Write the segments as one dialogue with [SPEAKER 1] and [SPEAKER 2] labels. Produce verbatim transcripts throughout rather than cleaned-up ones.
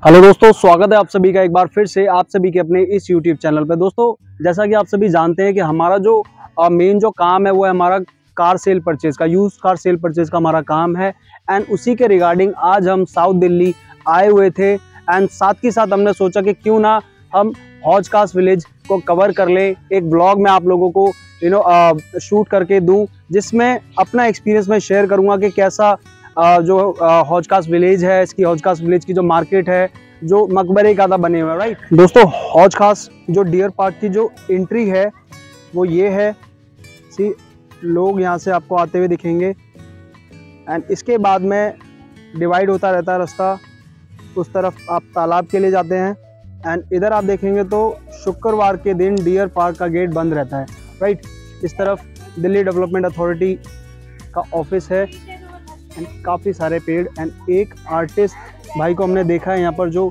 [SPEAKER 1] Hello दोस्तों, स्वागत है आप सभी का एक बार फिर से आप सभी के अपने इस यूट्यूब चैनल पे। दोस्तों, जैसा कि आप सभी जानते हैं कि हमारा जो मेन जो काम है वो है हमारा कार सेल परचेज का, यूज कार सेल परचेज का हमारा काम है। एंड उसी के रिगार्डिंग आज हम साउथ दिल्ली आए हुए थे एंड साथ के साथ हमने सोचा कि क्यों ना हम हौज खास विलेज को कवर कर लें, एक ब्लॉग में आप लोगों को यू नो शूट करके दूँ, जिसमें अपना एक्सपीरियंस मैं शेयर करूँगा कि कैसा Uh, जो हौज खास विलेज है, इसकी हौज खास विलेज की जो मार्केट है, जो मकबरे का था बने हुए, राइट दोस्तों। हौज खास जो डियर पार्क की जो एंट्री है वो ये है। सी लोग यहाँ से आपको आते हुए दिखेंगे एंड इसके बाद में डिवाइड होता रहता है रास्ता। उस तरफ आप तालाब के लिए जाते हैं एंड इधर आप देखेंगे तो शुक्रवार के दिन डियर पार्क का गेट बंद रहता है, राइट। इस तरफ दिल्ली डेवलपमेंट अथॉरिटी का ऑफिस है एंड काफ़ी सारे पेड़ एंड एक आर्टिस्ट भाई को हमने देखा है यहाँ पर जो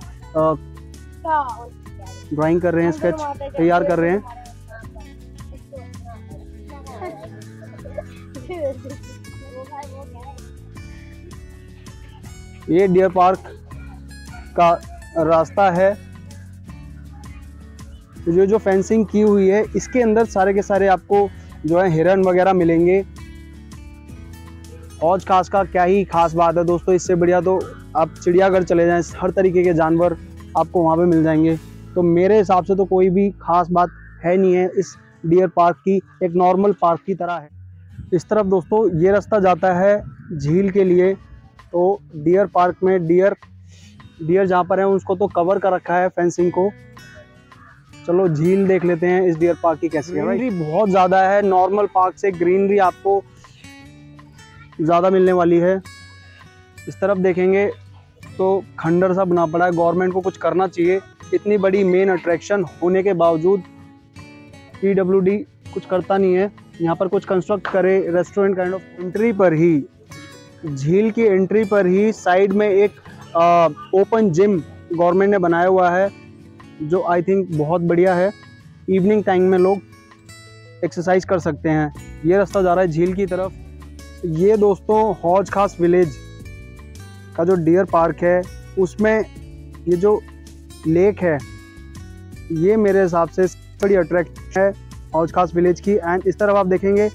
[SPEAKER 1] ड्राइंग कर रहे हैं, स्केच तैयार कर रहे हैं। ये डियर पार्क का रास्ता है। जो जो फेंसिंग की हुई है इसके अंदर सारे के सारे आपको जो है हिरन वगैरह मिलेंगे। हौज खास का क्या ही खास बात है दोस्तों, इससे बढ़िया तो आप चिड़ियाघर चले जाएं, हर तरीके के जानवर आपको वहाँ पे मिल जाएंगे। तो मेरे हिसाब से तो कोई भी खास बात है नहीं है इस डियर पार्क की, एक नॉर्मल पार्क की तरह है। इस तरफ दोस्तों ये रास्ता जाता है झील के लिए। तो डियर पार्क में डियर डियर जहाँ पर है उसको तो कवर कर रखा है फेंसिंग को। चलो झील देख लेते हैं इस डियर पार्क की कैसी है। ग्रीनरी बहुत ज़्यादा है, नॉर्मल पार्क से ग्रीनरी आपको ज़्यादा मिलने वाली है। इस तरफ देखेंगे तो खंडर सा बना पड़ा है, गवर्नमेंट को कुछ करना चाहिए। इतनी बड़ी मेन अट्रैक्शन होने के बावजूद पीडब्ल्यूडी कुछ करता नहीं है। यहाँ पर कुछ कंस्ट्रक्ट करे रेस्टोरेंट काइंड ऑफ। एंट्री पर ही, झील की एंट्री पर ही साइड में एक आ, ओपन जिम गवर्नमेंट ने बनाया हुआ है, जो आई थिंक बहुत बढ़िया है। इवनिंग टाइम में लोग एक्सरसाइज कर सकते हैं। ये रास्ता जा रहा है झील की तरफ। ये दोस्तों हौज खास विलेज का जो डियर पार्क है उसमें ये जो लेक है ये मेरे हिसाब से बड़ी अट्रैक्ट है हौज खास विलेज की। एंड इस तरफ आप देखेंगे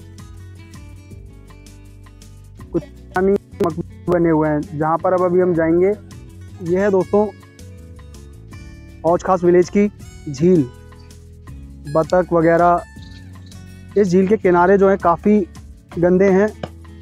[SPEAKER 1] कुछ बने हुए हैं जहाँ पर अब अभी हम जाएंगे। ये है दोस्तों हौज खास विलेज की झील। बतख वगैरह इस झील के किनारे जो है काफ़ी गंदे हैं।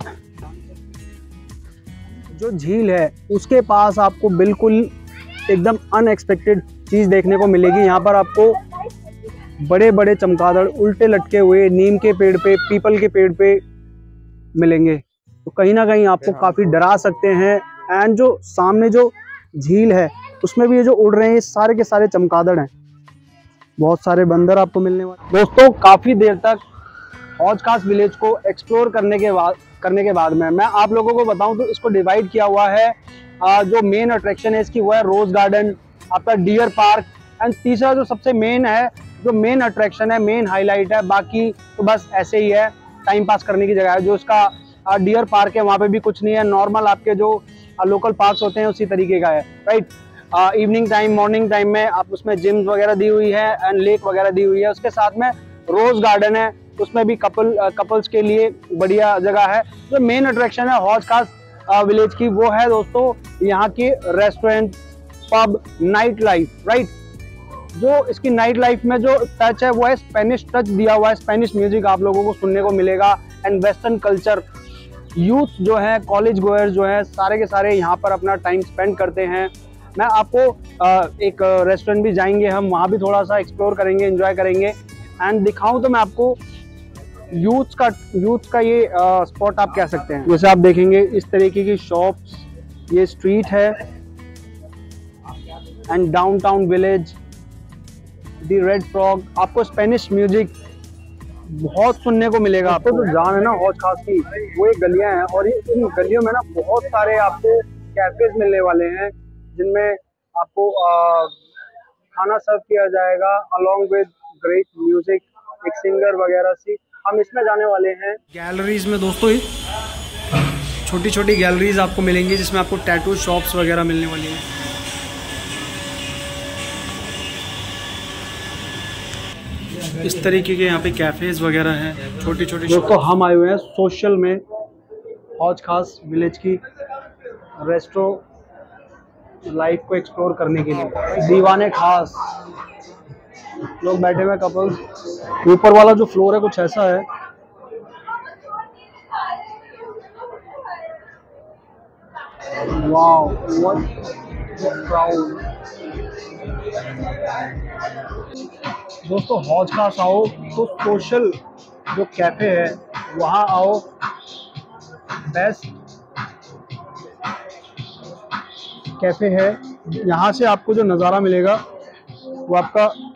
[SPEAKER 1] जो झील है उसके पास आपको बिल्कुल एकदम अनएक्सपेक्टेड चीज़ देखने को मिलेगी। यहाँ पर आपको बड़े बड़े चमगादड़ उल्टे लटके हुए नीम के पेड़ पे, पीपल के पेड़ पे मिलेंगे। तो कहीं ना कहीं आपको काफ़ी डरा सकते हैं। एंड जो सामने जो झील है उसमें भी ये जो उड़ रहे हैं ये सारे के सारे चमगादड़ हैं। बहुत सारे बंदर आपको मिलने वाले। दोस्तों काफ़ी देर तक हौज खास विलेज को एक्सप्लोर करने के बाद करने के बाद में मैं आप लोगों को बताऊं तो इसको डिवाइड किया हुआ है। आ, जो मेन अट्रैक्शन है इसकी वो है रोज गार्डन, आपका डियर पार्क एंड तीसरा जो सबसे मेन है, जो मेन अट्रैक्शन है, मेन हाईलाइट है, बाकी तो बस ऐसे ही है, टाइम पास करने की जगह है। जो इसका डियर पार्क है वहाँ पे भी कुछ नहीं है, नॉर्मल आपके जो लोकल पार्क्स होते हैं उसी तरीके का है, right. Evening time morning time में आप उसमें जिम्स वगैरह दी हुई है एंड लेक वगैरह दी हुई है। उसके साथ में रोज गार्डन है, उसमें भी कपल कपल्स के लिए बढ़िया जगह है। जो मेन अट्रैक्शन है हौज खास विलेज की वो है दोस्तों यहाँ की restaurant, pub, night life, right. जो इसकी नाइट लाइफ में जो टच है वो है स्पेनिश टच दिया हुआ है। स्पेनिश म्यूजिक आप लोगों को सुनने को मिलेगा एंड वेस्टर्न कल्चर। यूथ जो है, कॉलेज गोयर्स जो है, सारे के सारे यहाँ पर अपना टाइम स्पेंड करते हैं। मैं आपको एक रेस्टोरेंट भी जाएंगे हम, वहाँ भी थोड़ा सा एक्सप्लोर करेंगे, एंजॉय करेंगे एंड दिखाऊं तो मैं आपको यूथ का यूथ का ये स्पॉट आप कह सकते हैं। जैसे आप देखेंगे इस तरीके की शॉप्स, ये स्ट्रीट है and downtown village, the red frog. आपको स्पेनिश म्यूजिक बहुत सुनने को मिलेगा। आपको तो जान है ना हौज खास की, वो ये गलियां हैं और ये इन गलियों में ना बहुत सारे आपको कैफेज मिलने वाले हैं जिनमें आपको आ, खाना सर्व किया जाएगा अलॉन्ग विद ग्रेट म्यूजिक, एक सिंगर वगैरह सी। हम इसमें जाने वाले हैं गैलरीज में दोस्तों। छोटी छोटी गैलरीज आपको मिलेंगी जिसमें आपको टैटू शॉप्स वगैरह मिलने वाली हैं। इस तरीके के यहाँ पे कैफेज वगैरह हैं, छोटी छोटी। दोस्तों हम आए हुए हैं सोशल में हौज खास विलेज की रेस्ट्रो लाइफ को एक्सप्लोर करने के लिए। दीवाने खास लोग बैठे हुए कपल्स। ऊपर वाला जो फ्लोर है कुछ ऐसा है। Wow what proud. दोस्तों हौज खास आओ तो सोशल जो कैफे है वहाँ आओ। बेस्ट कैफे है। यहाँ से आपको जो नज़ारा मिलेगा वो आपका